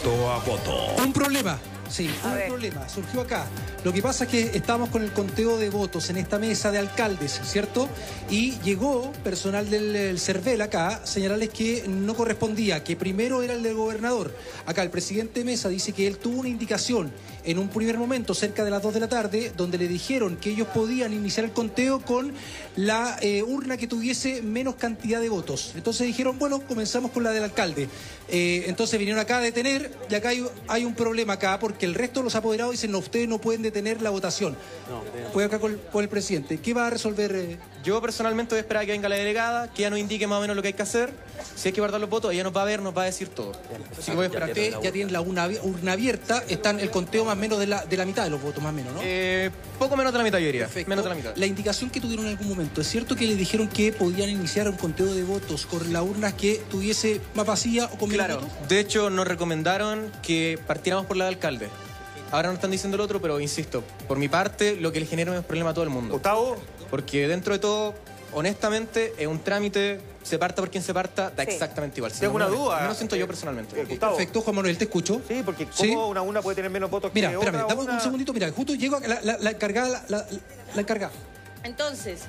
secreto a voto. Un problema. Sí, un problema. Surgió acá. Lo que pasa es que estábamos con el conteo de votos en esta mesa de alcaldes, ¿cierto? Y llegó personal del CERVEL acá a señalarles que no correspondía, que primero era el del gobernador. Acá el presidente Mesa dice que él tuvo una indicación en un primer momento, cerca de las 2 de la tarde, donde le dijeron que ellos podían iniciar el conteo con la urna que tuviese menos cantidad de votos. Entonces dijeron, bueno, comenzamos con la del alcalde. Entonces vinieron acá a detener, y acá hay un problema acá, porque el resto de los apoderados dicen, no, ustedes no pueden detener la votación. Voy acá con el presidente. ¿Qué va a resolver? Yo personalmente voy a esperar a que venga la delegada, que ella nos indique más o menos lo que hay que hacer. Si hay que guardar los votos, ella nos va a ver, nos va a decir todo. Así que voy a esperar. Ustedes ya tienen la urna abierta, están el conteo más o menos de la mitad de los votos, más o menos, ¿no? Poco menos de la mitad, yo diría. Perfecto. Menos de la mitad. La indicación que tuvieron en algún momento, ¿es cierto que les dijeron que podían iniciar un conteo de votos con la urna que tuviese más vacía o con menos votos? De hecho, nos recomendaron que partiéramos por la del alcalde. Ahora nos están diciendo el otro, pero insisto, por mi parte, lo que le genera es un problema a todo el mundo. Gustavo. Porque dentro de todo, honestamente, es un trámite, se parta por quien se parta, da exactamente igual. Tengo una duda. No lo siento yo personalmente. Gustavo. Perfecto, Juan Manuel, te escucho. Sí, porque ¿cómo una urna puede tener menos votos Mira, que espérame, otra? dame un segundito, mira, justo llego a la encargada, la encargada. Entonces,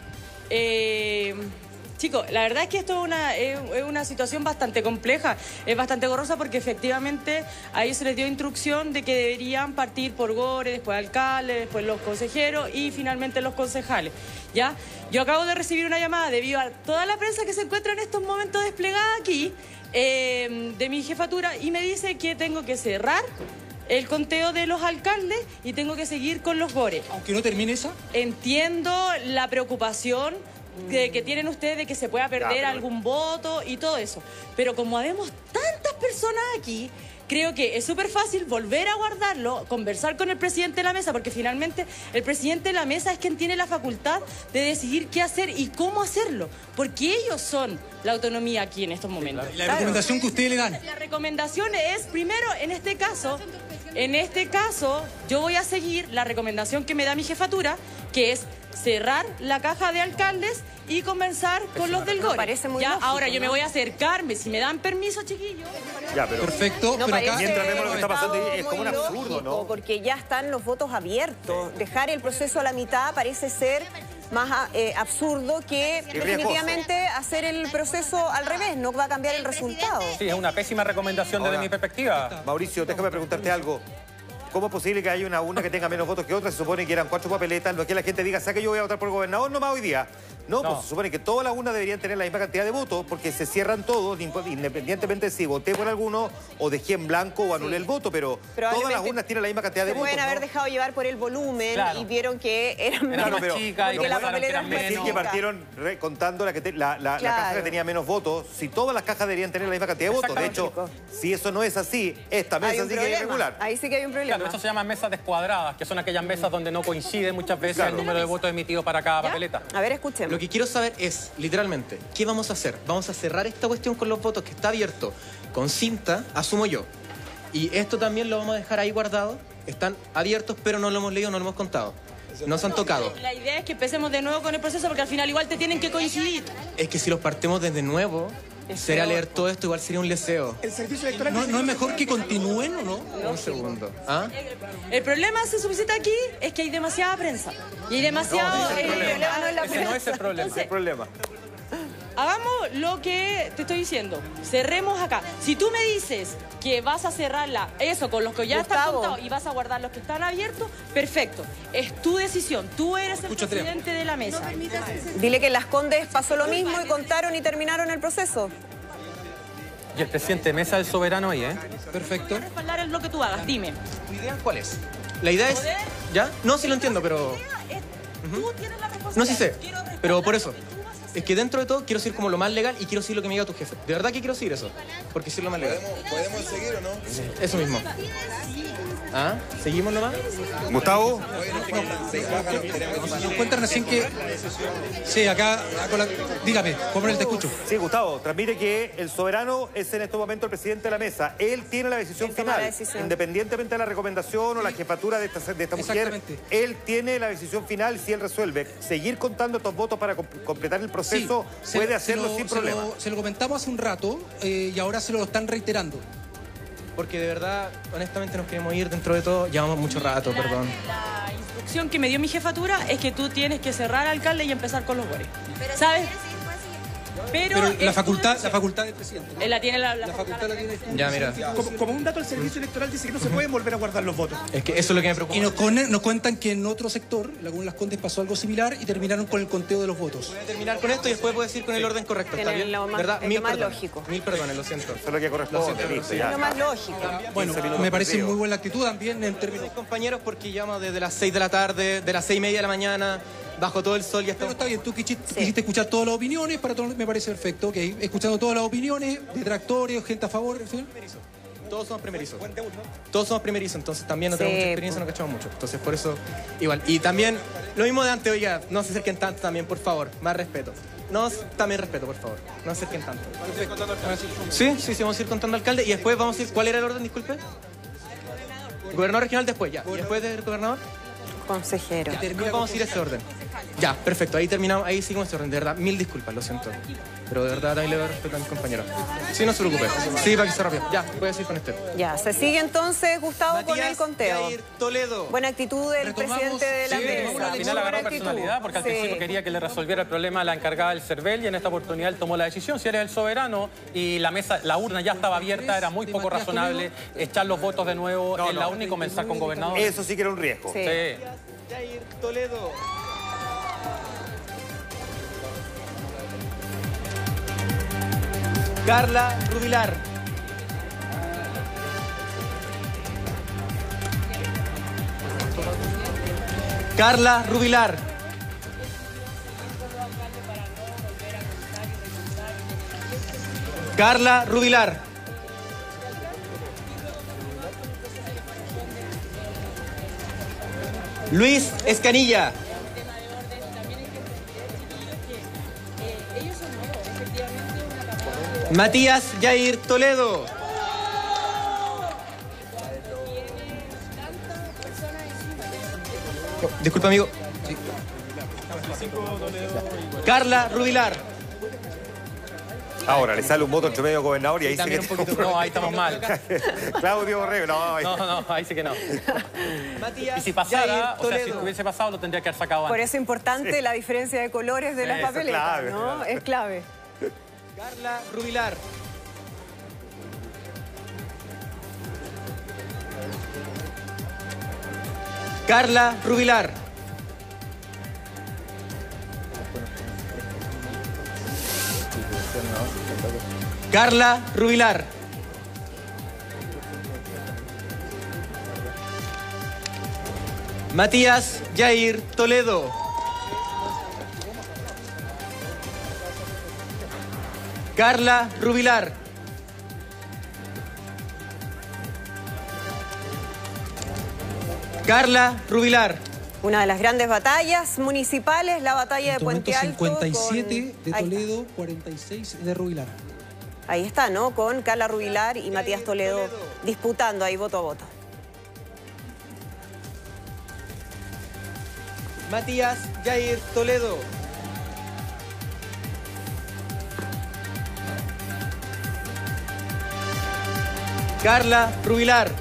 chicos, la verdad es que esto es una situación bastante compleja, es bastante gorrosa porque efectivamente a ellos se les dio instrucción de que deberían partir por Gore, después alcalde, después los consejeros y finalmente los concejales, ¿ya? Yo acabo de recibir una llamada debido a toda la prensa que se encuentra en estos momentos desplegada aquí de mi jefatura y me dice que tengo que cerrar el conteo de los alcaldes y tengo que seguir con los Gore. Aunque no termine esa. Entiendo la preocupación que tienen ustedes de que se pueda perder algún voto y todo eso. Pero como habemos tantas personas aquí, creo que es súper fácil volver a guardarlo, conversar con el presidente de la mesa, porque finalmente el presidente de la mesa es quien tiene la facultad de decidir qué hacer y cómo hacerlo, porque ellos son la autonomía aquí en estos momentos. La recomendación que ustedes le dan. La recomendación es, primero, en este caso, yo voy a seguir la recomendación que me da mi jefatura, que es cerrar la caja de alcaldes y comenzar con los del Gore. Parece muy ya, lógico, ahora yo ¿no? me voy a acercarme, si me dan permiso, chiquillos. Ya, pero perfecto, pero acá mientras vemos lo que está pasando es como un absurdo, lógico, ¿no? Porque ya están los votos abiertos. Dejar el proceso a la mitad parece ser más absurdo que definitivamente hacer el proceso al revés. No va a cambiar el resultado. Sí, es una pésima recomendación desde mi perspectiva. Mauricio, déjame preguntarte algo. ¿Cómo es posible que haya una urna que tenga menos votos que otra? Se supone que eran 4 papeletas. No es que la gente diga, ¿sabe que yo voy a votar por el gobernador nomás hoy día? No, pues se supone que todas las urnas deberían tener la misma cantidad de votos porque se cierran todos, independientemente de si voté por alguno o dejé en blanco o anulé el voto, pero todas las urnas tienen la misma cantidad de votos. Pueden haber dejado llevar por el volumen y vieron que eran Claro, menos chica, porque la papeleta es decir que partieron contando la caja que tenía menos votos, si todas las cajas deberían tener la misma cantidad de votos. De hecho, si eso no es así, esta mesa sí que es irregular. Ahí sí que hay un problema. Claro, eso se llama mesas descuadradas, que son aquellas mesas donde no coincide muchas veces el número de votos emitidos para cada papeleta. A ver, escuchemos. Lo que quiero saber es, literalmente, ¿qué vamos a hacer? Vamos a cerrar esta cuestión con los votos que está abierto con cinta, asumo yo. Y esto también lo vamos a dejar ahí guardado. Están abiertos, pero no lo hemos leído, no lo hemos contado. No se han tocado. La idea es que empecemos de nuevo con el proceso porque al final igual te tienen que coincidir. Es que si los partimos desde nuevo, sería leer todo esto, igual sería un leseo. ¿El servicio electoral no es mejor que continúen o no? Un segundo. ¿Ah? El problema se suscita aquí es que hay demasiada prensa. Y hay demasiado... Ese no es el problema. Ese es el problema. Hagamos lo que te estoy diciendo. Cerremos acá. Si tú me dices que vas a cerrarla, eso, con los que ya están contados y vas a guardar los que están abiertos, perfecto. Es tu decisión. Tú eres el presidente de la mesa. Dile que en Las Condes pasó lo mismo y contaron y terminaron el proceso. Y el presidente de mesa del soberano ahí, ¿eh? Perfecto. Respaldar es lo que tú hagas, dime. ¿Tu idea cuál es? La idea es... ¿Ya? No, sí lo entiendo, pero... Tú tienes la responsabilidad. No, sí sé, pero por eso. Es que dentro de todo quiero seguir como lo más legal y quiero seguir lo que me diga tu jefe. De verdad que quiero seguir eso, porque es lo más legal. ¿Podemos seguir o no? Eso mismo. ¿Ah? ¿Seguimos nomás? Gustavo. Nos cuentan recién que... Sí, acá... Dígame, Juan Manuel, te escucho. Sí, Gustavo, transmite que el soberano es en este momento el presidente de la mesa. Él tiene la decisión final. Independientemente de la recomendación o la jefatura de esta mujer, él tiene la decisión final si él resuelve. Seguir contando estos votos para completar el proceso puede hacerlo sin problema. Se lo comentamos hace un rato y ahora se lo están reiterando. porque de verdad, honestamente, nos queremos ir dentro de todo. Llevamos mucho rato, perdón. La instrucción que me dio mi jefatura es que tú tienes que cerrar alcalde y empezar con los gores. ¿Sabes? Pero la facultad del presidente. La tiene la facultad la tiene. Ya, mira. Como un dato, el servicio electoral dice que no se pueden volver a guardar los votos. Es que eso es lo que me preocupa. Y nos cuentan que en otro sector, la Comuna de Las Condes, pasó algo similar y terminaron con el conteo de los votos. Voy a terminar con esto y después puedo decir con el orden correcto. ¿Está bien? ¿Verdad? Lo más lógico. Mil perdones, lo siento. Eso es lo que corresponde, listo, ya. Lo más lógico. Bueno, me parece muy buena actitud también en términos... Compañeros, porque llevamos desde las 6 de la tarde, de las 6:30 de la mañana, bajo todo el sol, ya Pero estamos... está bien, tú quisiste escuchar todas las opiniones, para todos me parece perfecto, ok. Escuchando todas las opiniones, detractores, gente a favor, ¿sí? Todos somos primerizos. Todos somos primerizos, entonces también no tenemos mucha experiencia, no cachamos mucho. Entonces, por eso, igual. Y también, lo mismo de antes, oiga, no se acerquen tanto también, por favor. Más respeto. También respeto, por favor. No se acerquen tanto. Sí, vamos a ir contando alcalde. Y después vamos a ir, ¿cuál era el orden, disculpe? Gobernador regional después, ya. Y después del gobernador... Consejero. Vamos a ir a ese orden. Ya, perfecto, ahí terminamos, ahí seguimos ese orden. De verdad, mil disculpas, lo siento. Pero de verdad, ahí le doy respeto a mis compañeros. Sí, no se preocupe. Sí, para que sea rápido. Ya, voy a seguir con este. Ya, se sigue entonces, Gustavo, con el conteo. Jair Toledo. Buena actitud del presidente de la mesa. Al final agarró personalidad porque al principio quería que le resolviera el problema a la encargada del CERVEL y en esta oportunidad él tomó la decisión. Si eres el soberano y la mesa, la urna ya estaba abierta, era muy poco razonable echar los votos de nuevo en la urna y comenzar con gobernador. Eso sí que era un riesgo. Sí. Jair Toledo. Carla Rubilar. Carla Rubilar. Carla Rubilar. Luis Escanilla. Matías Jair Toledo. Disculpa, amigo. Carla Rubilar. Ahora, le sale un voto entre medio gobernador y ahí sí que... No, ahí estamos mal. Claudio Borrego, no. No, ahí sí que no. Matías Y si pasara, Jair o sea, si Toledo. hubiese pasado, lo tendría que haber sacado Por antes. eso es importante la diferencia de colores de las Eso es papeletas, clave, ¿no? claro. Es clave. Carla Rubilar. Carla Rubilar. Carla Rubilar. Matías Jair Toledo. Carla Rubilar. Carla Rubilar. Una de las grandes batallas municipales, la batalla de Puente Alto. 57 de Ahí está. Toledo, 46 de Rubilar. Ahí está, ¿no? Con Carla Rubilar y Matías Toledo disputando ahí voto a voto. Matías Jair Toledo. Carla Rubilar.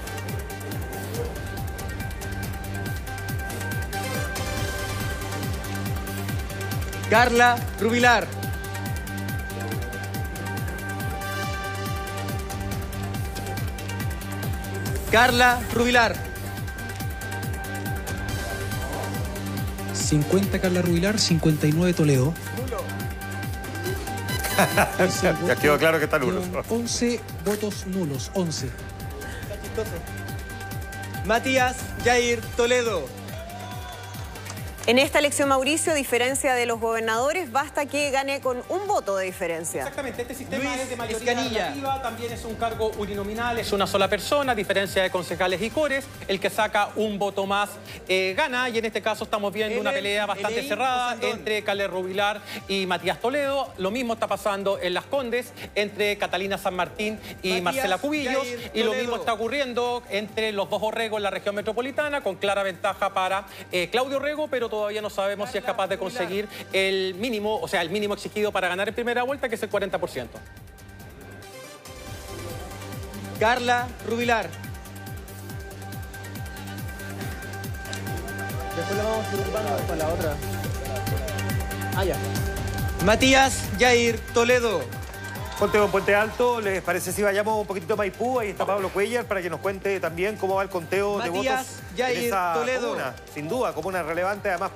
Carla Rubilar. Carla Rubilar. 50 Carla Rubilar, 59 Toledo. Ya quedó claro que está nulo. 11 votos nulos, 11. Matías Jair Toledo. En esta elección, Mauricio, a diferencia de los gobernadores, basta que gane con un voto de diferencia. Exactamente, este sistema Luis es de mayoría Escanilla. relativa, también es un cargo uninominal, es una sola persona, a diferencia de concejales y cores, el que saca un voto más gana, y en este caso estamos viendo una pelea bastante cerrada entre Carla Rubilar y Matías Toledo. Lo mismo está pasando en Las Condes, entre Catalina San Martín y Matías Marcela Cubillos, Jair y lo Toledo. mismo está ocurriendo entre los dos Orregos en la región metropolitana, con clara ventaja para Claudio Orrego, pero todavía no sabemos si es capaz de conseguir el mínimo, o sea, el mínimo exigido para ganar en primera vuelta, que es el 40%. Carla Rubilar. Después la vamos preocupando con la otra. Ah, ya. Matías Yair Toledo. Conteo en Puente Alto, ¿les parece si vayamos un poquitito a Maipú? Ahí está Pablo Cuellar para que nos cuente también cómo va el conteo de votos Matías Yair en esa Toledo. comuna. Sin duda, comuna relevante, además